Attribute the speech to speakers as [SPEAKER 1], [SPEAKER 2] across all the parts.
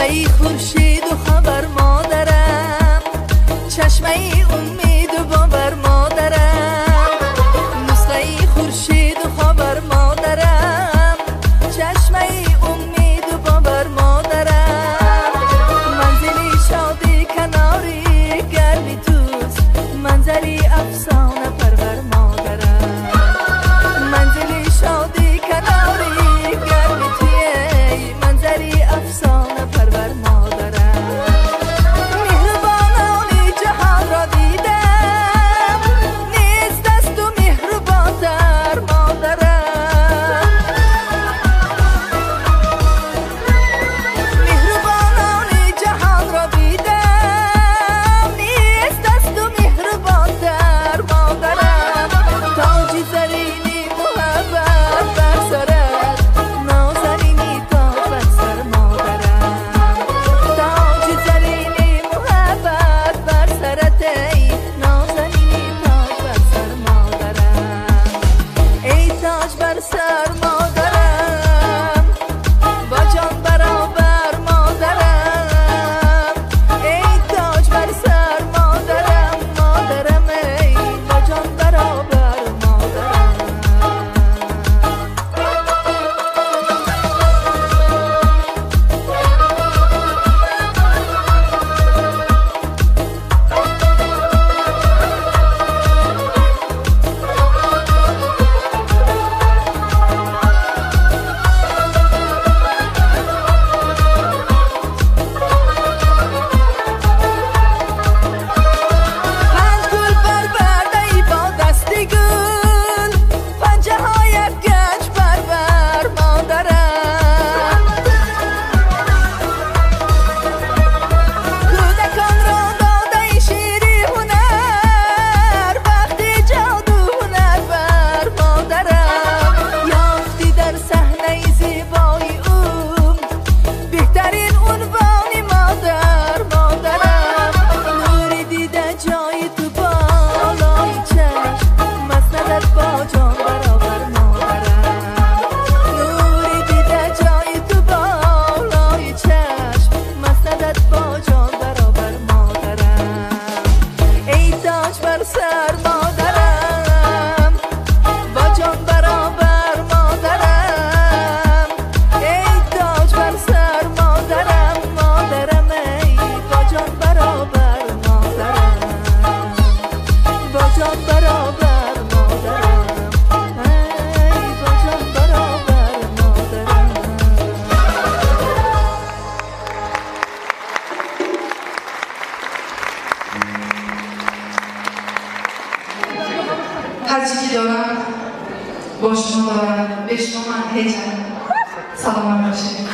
[SPEAKER 1] چشمه خورشید و خبر مادرم، چشمه امید و باور مادرم، نسخه خورشید و خبر مادرم، چشمه امید و باور مادرم، منزلی شادی کناری گرمی توست، منظری افسانه پرور مادرم، منزلی شادی کناری گرمی توی منظری افسانه پرور مادرم، مهربانانی جهان را دیدم، نیست دست و مهربانتر مادرم، مهربانانی جهان را دیدم، نیست دست و مهربانتر مادرم، تاج زرینی محبت بر سرت، نازنینی تاج بر سر مادرم، تاج زرینی محبت بر سرت، ای نازنینی تاج بر سر مادرم، ای تاج بر سر مادرم، با جان برابر مادرم، ای تاج بر سر مادرم، مادرم ای با جان برابر مادرم. پنج گل بربرده ای با دستی گل، پنجه های گنج بربر مادرم، کودکان را داده ای شیری هنر، وقتی جادو هنر بر مادرم، یافتی در صحنه زیبایی بهترین عنوانی مادر مادرم، نوری دیده جای تو بالای چشم، مسندت با جان برابر مادرم، نوری دیده جای تو بالای چشم، مسندت با جان برابر مادرم، ای تاج بر سر مادرم، با جان برابر مادرم، ای تاج بر سر مادرم، مادرم ای با جان برابر مادرم، با جان برابر مادرم، ای با جان برابر مادرم.
[SPEAKER 2] هرچی که دارم با شما دارم، به شما من هیچم سلام باشید.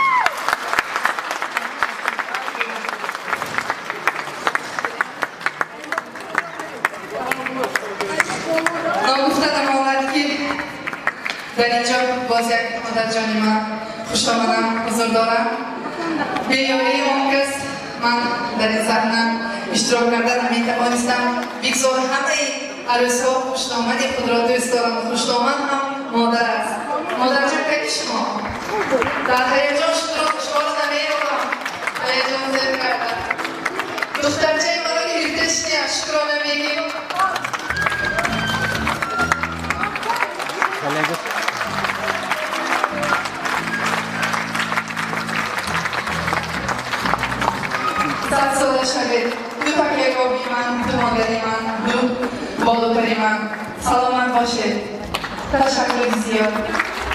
[SPEAKER 2] نگفتم آمد که در اینجا باز یک مادر جانی من خوش آمدم حضور دارم. به یاری اون کس من در این صحنه اشتراک کردن میتوانستم بگذار همه عروس‌ها خوش آمدی خود را دوست دارم. خوش آمد هم مادر است. مادر جان که شما در هیجان شما را خوشحال نمی‌کنم. هیجان زیر کردم. دخترچه مرا گرفتش نیا شکرانه میگیم. صد سال شوید. دو تکیه گابی من، دو مادری من، دو بالو پری من. سلامت باشید. تشکر زیاد.